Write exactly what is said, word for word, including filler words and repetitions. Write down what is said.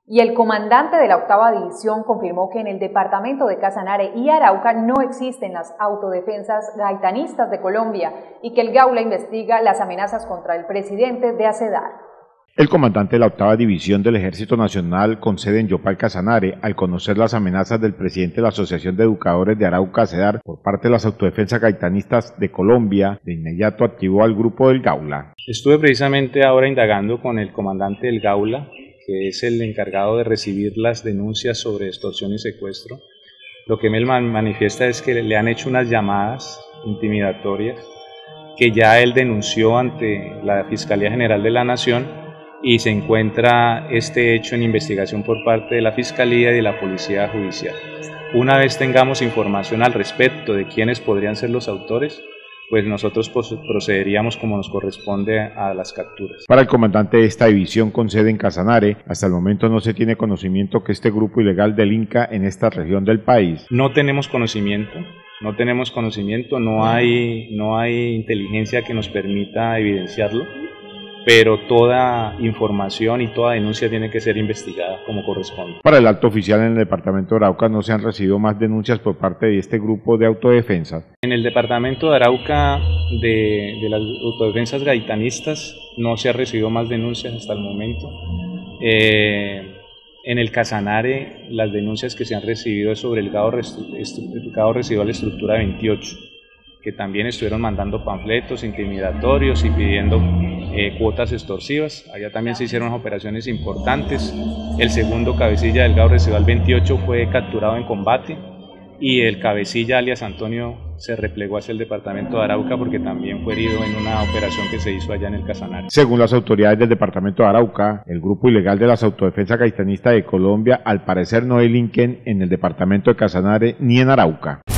Y el comandante de la octava división confirmó que en el departamento de Casanare y Arauca no existen las autodefensas gaitanistas de Colombia y que el Gaula investiga las amenazas contra el presidente de ACEDAR. El comandante de la octava división del Ejército Nacional con sede en Yopal, Casanare, al conocer las amenazas del presidente de la Asociación de Educadores de Arauca, ACEDAR, por parte de las autodefensas gaitanistas de Colombia, de inmediato activó al grupo del Gaula. Estuve precisamente ahora indagando con el comandante del Gaula, que es el encargado de recibir las denuncias sobre extorsión y secuestro. Lo que me manifiesta es que le han hecho unas llamadas intimidatorias que ya él denunció ante la Fiscalía General de la Nación y se encuentra este hecho en investigación por parte de la Fiscalía y de la Policía Judicial. Una vez tengamos información al respecto de quiénes podrían ser los autores, pues nosotros procederíamos como nos corresponde a las capturas. Para el comandante de esta división con sede en Casanare, hasta el momento no se tiene conocimiento que este grupo ilegal delinca en esta región del país. No tenemos conocimiento, no tenemos conocimiento, no hay, no hay inteligencia que nos permita evidenciarlo, pero toda información y toda denuncia tiene que ser investigada como corresponde. Para el alto oficial en el departamento de Arauca no se han recibido más denuncias por parte de este grupo de autodefensas. En el departamento de Arauca de, de las autodefensas gaitanistas no se ha recibido más denuncias hasta el momento. Eh, en el Casanare las denuncias que se han recibido es sobre el gado, el gado residual estructura veintiocho, que también estuvieron mandando panfletos intimidatorios y pidiendo eh, cuotas extorsivas. Allá también se hicieron operaciones importantes. El segundo cabecilla del gado residual veintiocho fue capturado en combate y el cabecilla alias Antonio se replegó hacia el departamento de Arauca porque también fue herido en una operación que se hizo allá en el Casanare. Según las autoridades del departamento de Arauca, el grupo ilegal de las autodefensas gaitanistas de Colombia al parecer no delinquen en el departamento de Casanare ni en Arauca.